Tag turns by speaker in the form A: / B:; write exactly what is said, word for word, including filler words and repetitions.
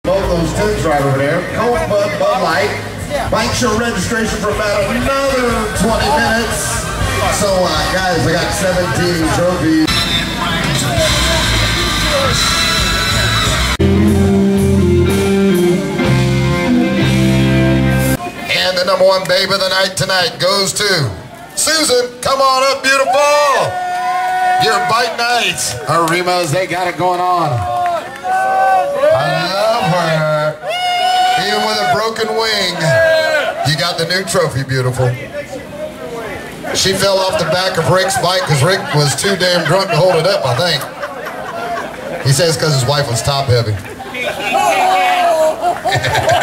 A: Both those tins right over there. Coke, Bud, Bud Light. Bike show registration for about another twenty minutes. So, uh, guys, I got seventeen trophies. And the number one babe of the night tonight goes to Susan. Come on up, beautiful. Your bike nights. Her Rimas, they got it going on. I love her. Even with a broken wing, you got the new trophy, beautiful. She fell off the back of Rick's bike because Rick was too damn drunk to hold it up, I think. He says because his wife was top heavy.